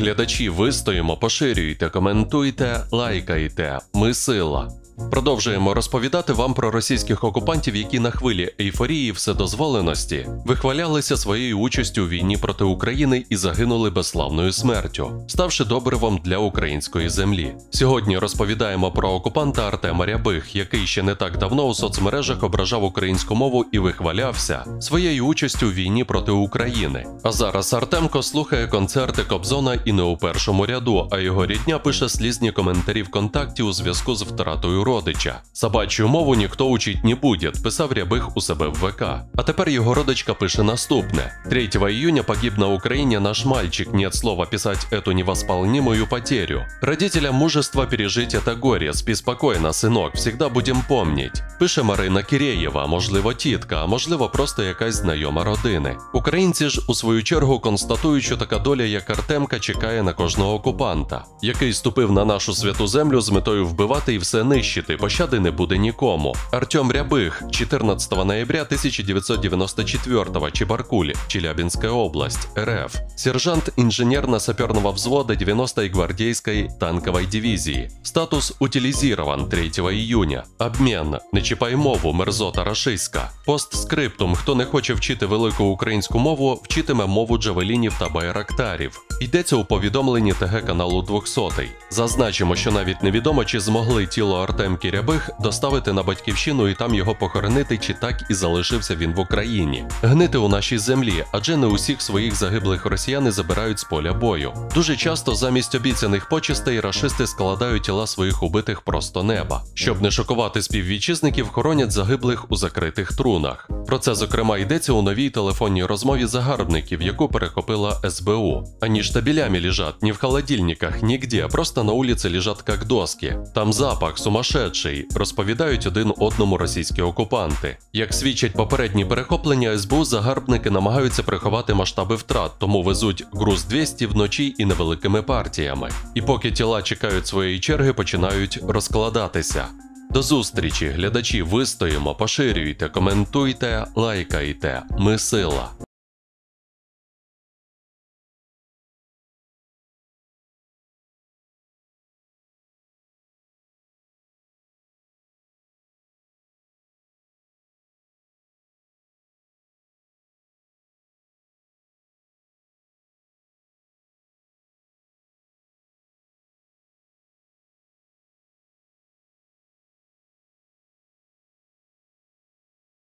Глядачі, вистоїмо, поширюйте, коментуйте, лайкайте. Ми сила. Продовжуємо розповідати вам про російських окупантів, які на хвилі ейфорії вседозволеності вихвалялися своєю участю у війні проти України і загинули безславною смертю, ставши добривом для української землі. Сьогодні розповідаємо про окупанта Артема Рябих, який ще не так давно у соцмережах ображав українську мову і вихвалявся своєю участю у війні проти України. А зараз Артемко слухає концерти Кобзона і не у першому ряду, а його рідня пише слізні коментарі ВКонтакті у зв'язку з втратою родича. «Собачью мову ніхто учить не буде», писав Рябих у себе в ВК. А тепер його родичка пише наступне. 3 июня погиб на Украине наш мальчик, нет слова писать эту невосполнимую потерю. Родителям мужества пережить это горе, спи спокойно, синок, всегда будем помнить. Пише Марина Киреєва, можливо тітка, а можливо просто якась знайома родини. Українці ж у свою чергу констатують, що така доля, як Артемка, чекає на кожного окупанта, який ступив на нашу святу землю з метою вбивати і все нищити. Пощади не буде нікому. Артем Рябих, 14 ноября 1994 Чебаркуль, Челябинская область, РФ. Сержант инженерно-саперного взвода 90-й гвардейской танковой дивизии. Статус утилизирован 3 июня. Обмен. Не чіпай мову, мерзота рашистська. Постскриптум. Хто не хоче вчити велику українську мову, вчитиме мову джавелінів та байрактарів. Йдеться у повідомленні ТГ-каналу 200-й. Зазначимо, що навіть невідомо, чи змогли тіло Артемки Рябих доставити на батьківщину і там його похоронити, чи так і залишився він в Україні. Гнити у нашій землі, адже не усіх своїх загиблих росіяни забирають з поля бою. Дуже часто замість обіцяних почестей рашисти складають тіла своїх убитих просто неба. Щоб не шокувати співвітчизників, хоронять загиблих у закритих трунах. Про це, зокрема, йдеться у новій телефонній розмові загарбників, яку перехопила СБУ. Они штабелями лежат, не в холодильниках, нигде, просто на улице лежат как доски. Там запах сумасшедший, розповідають один одному російські окупанти. Як свідчать попередні перехоплення СБУ, загарбники намагаються приховати масштаби втрат, тому везуть груз 200 вночі і невеликими партіями. І поки тіла чекають своєї черги, починають розкладатися. До зустрічі, глядачі, вистоїмо, поширюйте, коментуйте, лайкайте. Ми сила.